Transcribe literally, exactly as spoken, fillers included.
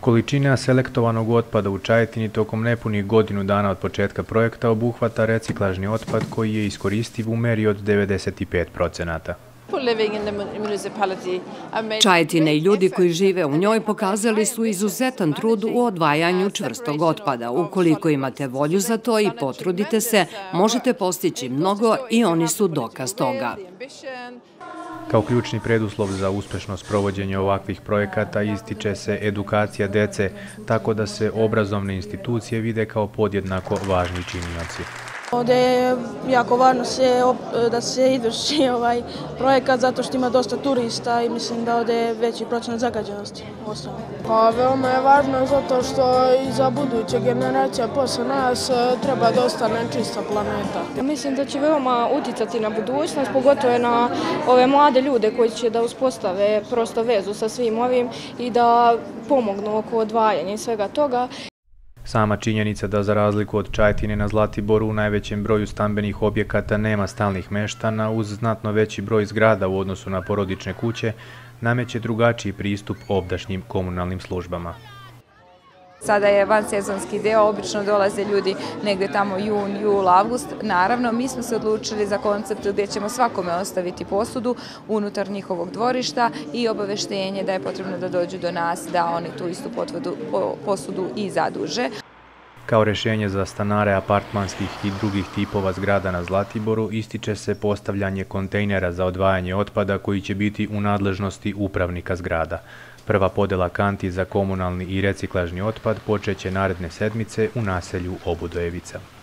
Količina selektovanog otpada u Čajetini tokom nepunih godinu dana od početka projekta obuhvata reciklažni otpad koji je iskoristiv u meri od devedeset pet procenata. Čajetina i ljudi koji žive u njoj pokazali su izuzetan trud u odvajanju čvrstog otpada. Ukoliko imate volju za to i potrudite se, možete postići mnogo i oni su dokaz toga. Kao ključni preduslov za uspešno sprovođenje ovakvih projekata ističe se edukacija dece, tako da se obrazovne institucije vide kao podjednako važni činioci. Ovdje je jako važno da se izvrši ovaj projekat zato što ima dosta turista i mislim da ovdje je veći procenat zagađenosti. Pa veoma je važno zato što i za buduće generacije posle nas treba da ostane čista planeta. Mislim da će veoma uticati na budućnost, pogotovo na ove mlade ljude koji će da uspostave prosto vezu sa svim ovim i da pomognu oko odvajanja i svega toga. Sama činjenica da za razliku od Čajetine na Zlatiboru u najvećem broju stambenih objekata nema stalnih meštana uz znatno veći broj zgrada u odnosu na porodične kuće, nameće drugačiji pristup ovdašnjim komunalnim službama. Sada je vansezonski deo, obično dolaze ljudi negde tamo jun, jul, avgust. Naravno, mi smo se odlučili za koncept gdje ćemo svakome ostaviti posudu unutar njihovog dvorišta i obaveštenje da je potrebno da dođu do nas, da oni tu istu posudu i zaduže. Kao rešenje za stanare apartmanskih i drugih tipova zgrada na Zlatiboru ističe se postavljanje kontejnera za odvajanje otpada koji će biti u nadležnosti upravnika zgrada. Prva podela kanti za komunalni i reciklažni otpad počeće naredne sedmice u naselju Obudojevica.